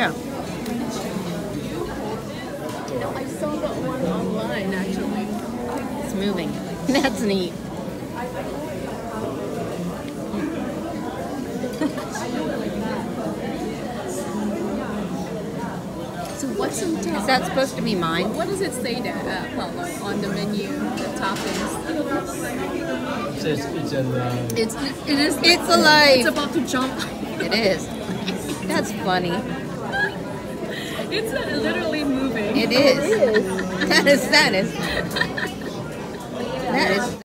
Yeah. I saw that one online actually. It's moving. That's neat. So what's on top? Is that supposed to be mine? What does it say there, Paulo, on the menu, the toppings? It says it's alive. It is. It's alive. It's about to jump. It is. That's funny. It's literally moving. It is. That is. That is.